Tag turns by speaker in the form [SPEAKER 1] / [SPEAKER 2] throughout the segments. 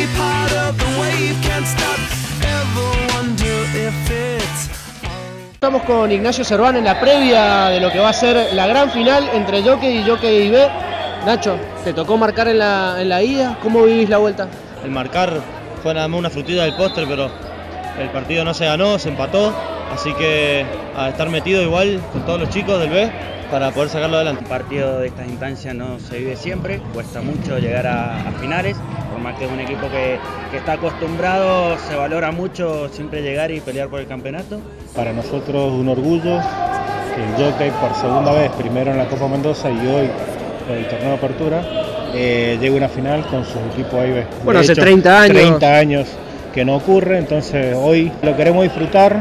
[SPEAKER 1] part of the wave, can't stop, ever wonder if it's.
[SPEAKER 2] Estamos con Ignacio Serván en la previa de lo que va a ser la gran final entre Jockey y Jockey B. Nacho, ¿te tocó marcar en la ida? ¿Cómo vivís la vuelta?
[SPEAKER 3] El marcar fue nada más una frutilla del postre, pero el partido no se ganó, se empató, así que a estar metido igual con todos los chicos del B para poder sacarlo adelante.
[SPEAKER 4] Un partido de estas instancias no se vive siempre, cuesta mucho llegar a finales, por más que es un equipo que está acostumbrado, se valora mucho siempre llegar y pelear por el campeonato.
[SPEAKER 5] Para nosotros un orgullo que el Jockey por segunda vez, primero en la Copa Mendoza y hoy en el torneo de apertura, llegue a una final con su equipo A y B.
[SPEAKER 2] Bueno, hace
[SPEAKER 5] hecho,
[SPEAKER 2] 30 años.
[SPEAKER 5] 30 años que no ocurre, entonces hoy lo queremos disfrutar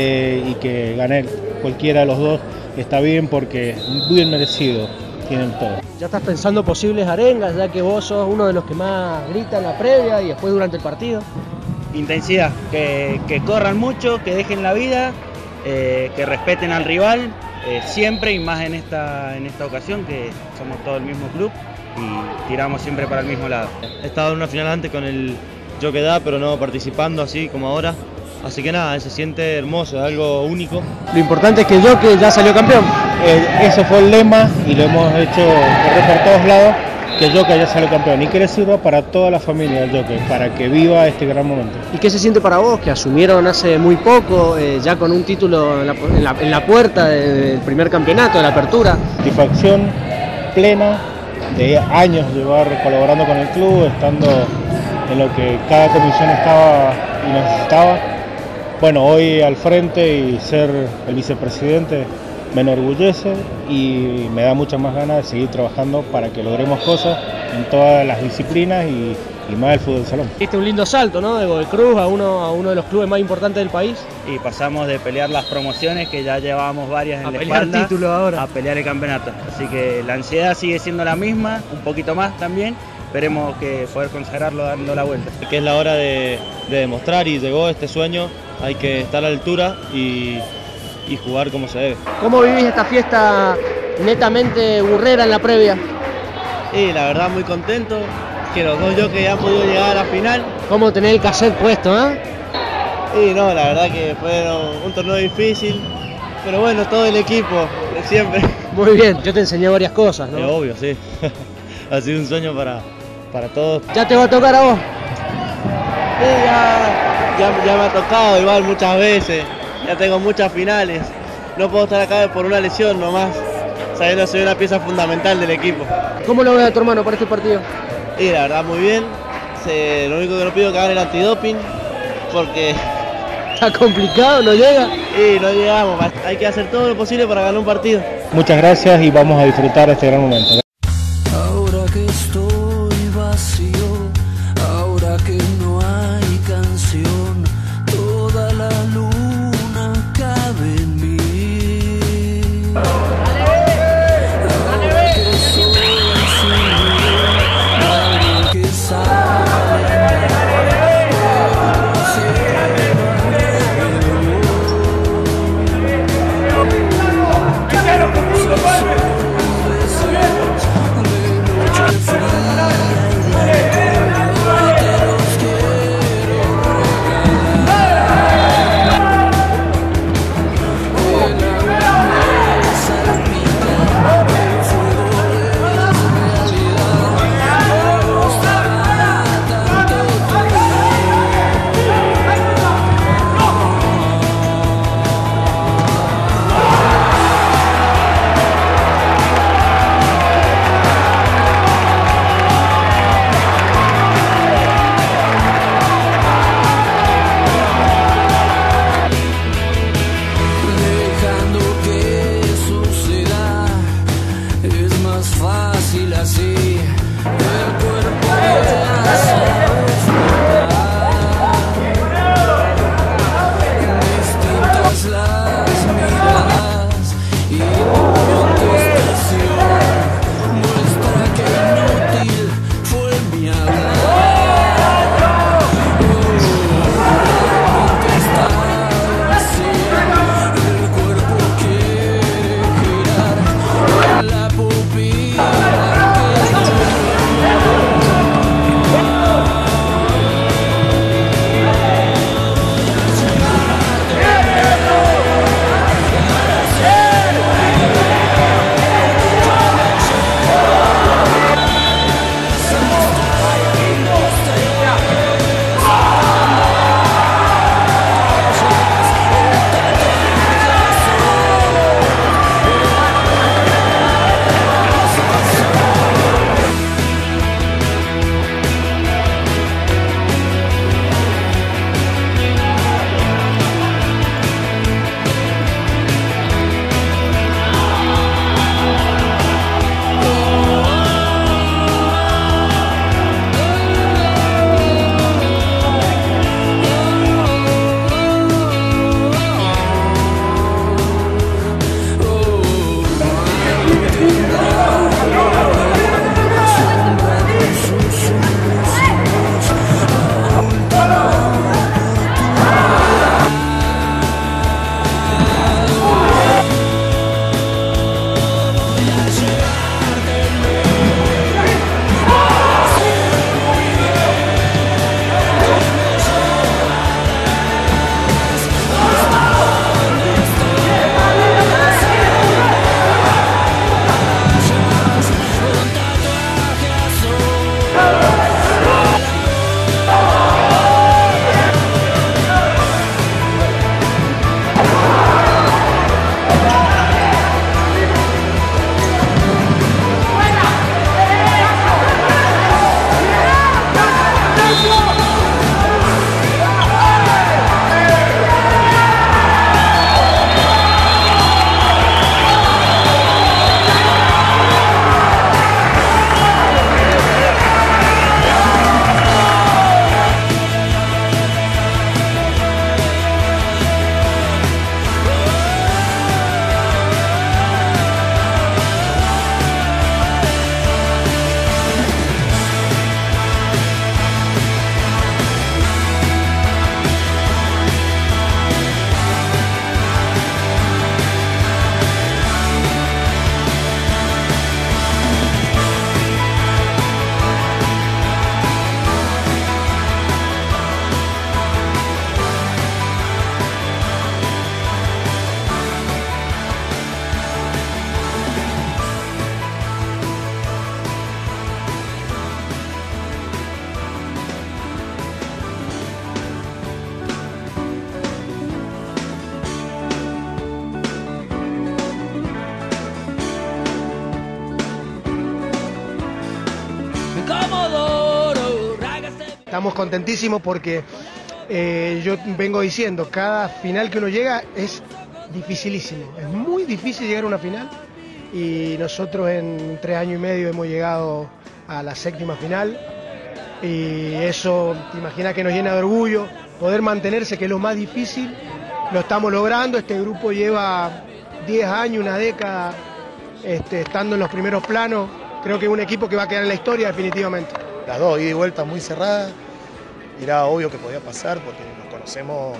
[SPEAKER 5] y que gane cualquiera de los dos está bien porque bien merecido tienen todo.
[SPEAKER 2] ¿Ya estás pensando posibles arengas, ya que vos sos uno de los que más grita en la previa y después durante el partido?
[SPEAKER 4] Intensidad, que corran mucho, que dejen la vida, que respeten al rival, siempre y más en esta ocasión que somos todo el mismo club y tiramos siempre para el mismo lado.
[SPEAKER 3] He estado en una final antes con el Jockey Da, pero no participando así como ahora, así que nada, se siente hermoso, es algo único.
[SPEAKER 2] Lo importante es que el Jockey ya salió campeón.
[SPEAKER 5] Ese fue el lema y lo hemos hecho correr por todos lados, que el Jockey ya salió campeón y que le sirva para toda la familia del Jockey, para que viva este gran momento.
[SPEAKER 2] ¿Y qué se siente para vos, que asumieron hace muy poco, ya con un título en la puerta del primer campeonato, de la apertura?
[SPEAKER 5] Satisfacción plena de años llevar colaborando con el club, estando en lo que cada comisión estaba y necesitaba. Bueno, hoy al frente y ser el vicepresidente me enorgullece y me da muchas más ganas de seguir trabajando para que logremos cosas en todas las disciplinas y más el fútbol salón.
[SPEAKER 2] Este un lindo salto, ¿no? De Godoy Cruz a uno de los clubes más importantes del país.
[SPEAKER 4] Y pasamos de pelear las promociones, que ya llevábamos varias en la
[SPEAKER 2] pelear
[SPEAKER 4] espalda,
[SPEAKER 2] título ahora,
[SPEAKER 4] a pelear el campeonato. Así que la ansiedad sigue siendo la misma, un poquito más también. Esperemos que poder consagrarlo dando la vuelta.
[SPEAKER 3] Que es la hora de demostrar y llegó este sueño, hay que estar a la altura y jugar como se debe.
[SPEAKER 2] ¿Cómo vivís esta fiesta netamente burrera en la previa?
[SPEAKER 3] Y la verdad muy contento, que los dos Jockey han podido llegar a la final.
[SPEAKER 2] ¿Cómo tener el cassette puesto, eh?
[SPEAKER 3] Y no, la verdad que fue un torneo difícil, pero bueno, todo el equipo, de siempre.
[SPEAKER 2] Muy bien, yo te enseñé varias cosas, ¿no?
[SPEAKER 3] Es obvio, sí. Ha sido un sueño para todos.
[SPEAKER 2] ¿Ya te va a tocar a vos?
[SPEAKER 3] Sí, ya me ha tocado igual muchas veces, ya tengo muchas finales. No puedo estar acá por una lesión nomás, sabiendo que soy una pieza fundamental del equipo.
[SPEAKER 2] ¿Cómo lo ves a tu hermano para este partido?
[SPEAKER 3] Y la verdad muy bien, lo único que no pido es que hagan el antidoping, porque
[SPEAKER 2] ¿Está complicado? ¿No llega?
[SPEAKER 3] y no llegamos, hay que hacer todo lo posible para ganar un partido.
[SPEAKER 5] Muchas gracias y vamos a disfrutar este gran momento.
[SPEAKER 1] Ahora que estoy vacío, ahora que no hay canción, toda la luna cabe en mí. Ahora que soy sin nadie que sale.
[SPEAKER 6] estamos contentísimos porque yo vengo diciendo, cada final que uno llega es dificilísimo, es muy difícil llegar a una final y nosotros en 3 años y medio hemos llegado a la 7ª final y eso, te imaginas que nos llena de orgullo, poder mantenerse, que es lo más difícil, lo estamos logrando. Este grupo lleva 10 años, una década estando en los primeros planos, creo que es un equipo que va a quedar en la historia definitivamente.
[SPEAKER 7] Las dos, ida y vuelta muy cerradas, era obvio que podía pasar porque nos conocemos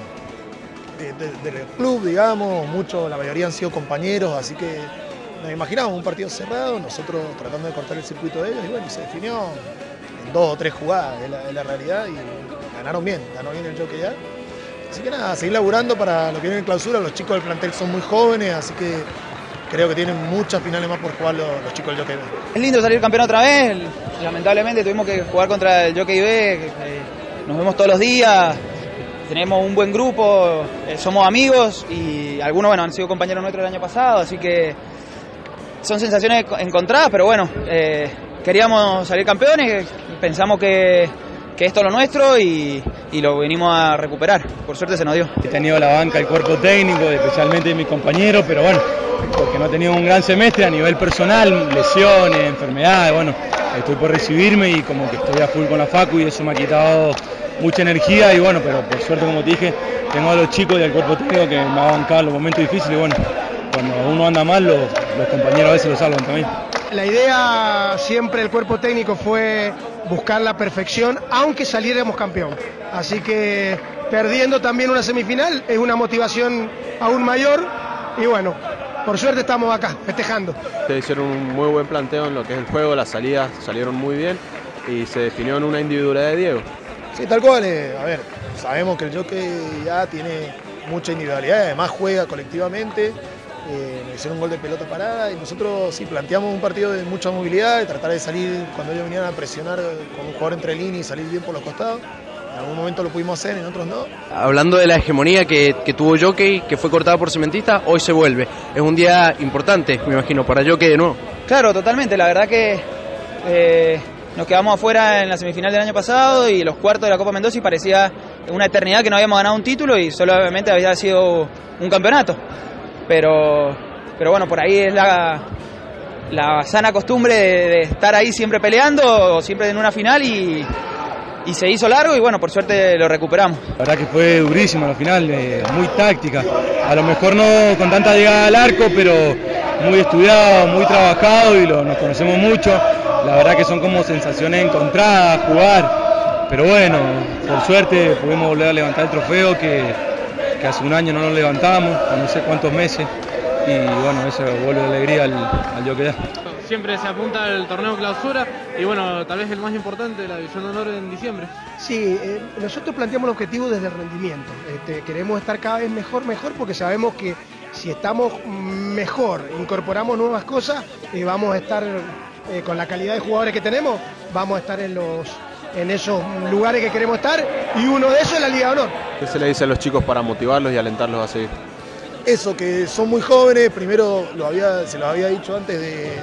[SPEAKER 7] del club, digamos, muchos, la mayoría han sido compañeros, así que nos imaginábamos un partido cerrado, nosotros tratando de cortar el circuito de ellos y bueno, se definió en 2 o 3 jugadas, es la realidad y ganó bien el Jockey ya. Así que nada, seguir laburando para lo que viene en clausura, los chicos del plantel son muy jóvenes, así que creo que tienen muchas finales más por jugar los chicos del Jockey B.
[SPEAKER 8] Es lindo salir campeón otra vez, lamentablemente tuvimos que jugar contra el Jockey B, nos vemos todos los días. Tenemos un buen grupo, somos amigos y algunos bueno, han sido compañeros nuestros el año pasado, así que son sensaciones encontradas, pero bueno, queríamos salir campeones, pensamos que esto es lo nuestro y lo venimos a recuperar, por suerte se nos dio.
[SPEAKER 5] He tenido la banca, el cuerpo técnico, especialmente mis compañeros, pero bueno, porque no he tenido un gran semestre a nivel personal, lesiones, enfermedades, bueno, estoy por recibirme y como que estoy a full con la facu y eso me ha quitado mucha energía y bueno, pero por suerte, como te dije, tengo a los chicos y al cuerpo técnico que me ha bancado en los momentos difíciles y bueno, cuando uno anda mal, los compañeros a veces lo salvan también.
[SPEAKER 6] La idea siempre del cuerpo técnico fue buscar la perfección, aunque saliéramos campeón. Así que perdiendo también una semifinal es una motivación aún mayor y bueno, por suerte estamos acá, festejando.
[SPEAKER 9] Se hicieron un muy buen planteo en lo que es el juego, las salidas salieron muy bien y se definió en una individualidad de Diego.
[SPEAKER 7] Sí, tal cual. A ver, sabemos que el Jockey ya tiene mucha individualidad, además juega colectivamente. Nos hicieron un gol de pelota parada y nosotros sí planteamos un partido de mucha movilidad, de tratar de salir cuando ellos venían a presionar con un jugador entre líneas y salir bien por los costados. En algún momento lo pudimos hacer, en otros no.
[SPEAKER 10] Hablando de la hegemonía que tuvo Jockey, que fue cortada por Cementista, hoy se vuelve. Es un día importante, me imagino, para Jockey de nuevo.
[SPEAKER 8] Claro, totalmente, la verdad que nos quedamos afuera en la semifinal del año pasado y los cuartos de la Copa Mendoza y parecía una eternidad que no habíamos ganado un título y solamente había sido un campeonato. Pero bueno, por ahí es la sana costumbre de estar ahí siempre peleando, siempre en una final y se hizo largo y bueno, por suerte lo recuperamos.
[SPEAKER 5] La verdad que fue durísimo la final, muy táctica, a lo mejor no con tanta llegada al arco, pero muy estudiado, muy trabajado y nos conocemos mucho. La verdad que son como sensaciones encontradas, jugar, pero bueno, por suerte pudimos volver a levantar el trofeo que hace un año no nos levantamos, no sé cuántos meses, y bueno, eso vuelve la alegría al Jockey A.
[SPEAKER 3] Siempre se apunta al torneo clausura y bueno, tal vez el más importante, la división de honor en diciembre.
[SPEAKER 6] Sí, nosotros planteamos el objetivo desde el rendimiento, queremos estar cada vez mejor porque sabemos que si estamos mejor, incorporamos nuevas cosas, vamos a estar con la calidad de jugadores que tenemos, vamos a estar en esos lugares que queremos estar y uno de esos es la Liga de Honor.
[SPEAKER 9] ¿Qué se le dice a los chicos para motivarlos y alentarlos a seguir?
[SPEAKER 7] Eso, que son muy jóvenes, primero se los había dicho antes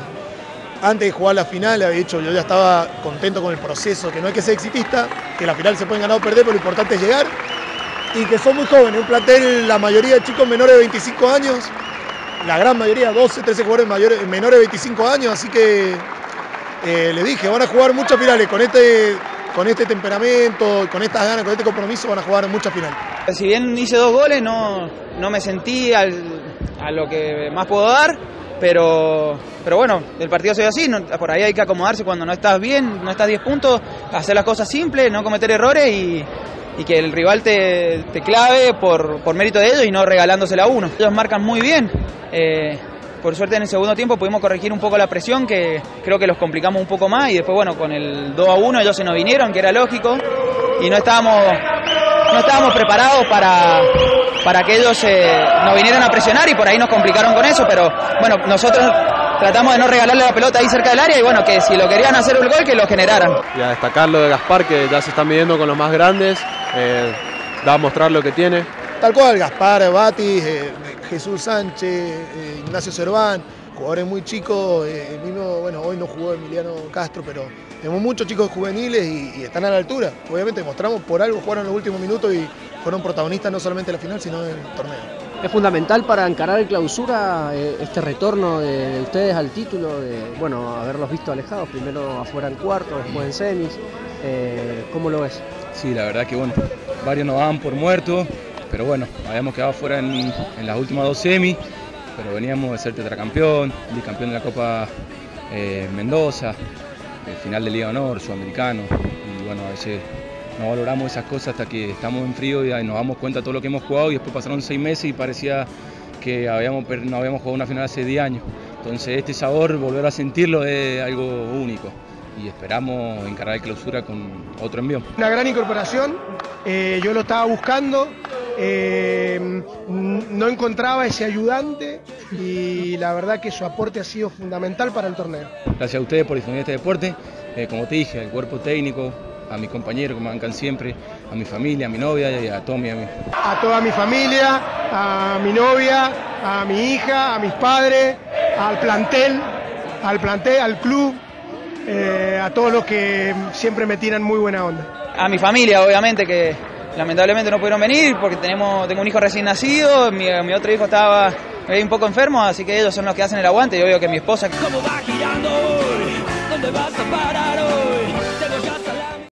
[SPEAKER 7] de jugar la final, había dicho yo ya estaba contento con el proceso, que no hay que ser exitista, que la final se pueden ganar o perder, pero lo importante es llegar y que son muy jóvenes, un plantel, la mayoría de chicos menores de 25 años, la gran mayoría, 12, 13 jugadores menores de 25 años, así que les dije, van a jugar muchas finales con este temperamento, con estas ganas, con este compromiso van a jugar muchas finales.
[SPEAKER 8] Si bien hice 2 goles, no me sentí a lo que más puedo dar, pero bueno, el partido se ve así, por ahí hay que acomodarse cuando no estás bien, no estás 10 puntos, hacer las cosas simples, no cometer errores y que el rival te clave por mérito de ellos y no regalándosela a uno. Ellos marcan muy bien. Por suerte en el segundo tiempo pudimos corregir un poco la presión, que creo que los complicamos un poco más y después bueno, con el 2-1 ellos se nos vinieron, que era lógico, y no estábamos preparados para que ellos nos vinieran a presionar y por ahí nos complicaron con eso, pero bueno, nosotros tratamos de no regalarle la pelota ahí cerca del área y bueno, que si lo querían hacer el gol, que lo generaran.
[SPEAKER 9] Y a destacar lo de Gaspar, que ya se están midiendo con los más grandes, da a mostrar lo que tiene.
[SPEAKER 7] Tal cual, Gaspar, Batis, Jesús Sánchez, Ignacio Cerván, jugadores muy chicos, mismo, bueno, hoy no jugó Emiliano Castro, pero tenemos muchos chicos juveniles y están a la altura. Obviamente mostramos por algo, jugaron los últimos minutos y fueron protagonistas no solamente de la final, sino del torneo.
[SPEAKER 2] Es fundamental para encarar el clausura este retorno de ustedes al título, de bueno, haberlos visto alejados, primero afuera en cuartos, después en semis. ¿Cómo lo ves?
[SPEAKER 11] Sí, la verdad que bueno, varios nos daban por muertos, pero bueno, habíamos quedado fuera en las últimas 2 semis, pero veníamos de ser tetracampeón, bicampeón de la Copa Mendoza, final de Liga de Honor, sudamericano, y bueno, a veces no valoramos esas cosas hasta que estamos en frío y nos damos cuenta de todo lo que hemos jugado, y después pasaron 6 meses y parecía que no habíamos jugado una final hace 10 años. Entonces este sabor, volver a sentirlo es algo único y esperamos encarar el clausura con otro envío.
[SPEAKER 6] Una gran incorporación, yo lo estaba buscando, no encontraba ese ayudante y la verdad que su aporte ha sido fundamental para el torneo.
[SPEAKER 11] Gracias a ustedes por difundir este deporte, como te dije, al cuerpo técnico, a mis compañeros que me bancan siempre, a mi familia, a mi novia y a todos mis amigos.
[SPEAKER 6] A toda mi familia, a mi novia, a mi hija, a mis padres, al plantel, al club, a todos los que siempre me tiran muy buena onda.
[SPEAKER 8] A mi familia, obviamente, que lamentablemente no pudieron venir porque tengo un hijo recién nacido, mi otro hijo estaba un poco enfermo, así que ellos son los que hacen el aguante y obvio que mi esposa...
[SPEAKER 1] ¿Cómo va girando hoy? ¿Dónde vas a parar hoy? Tengo ya hasta la...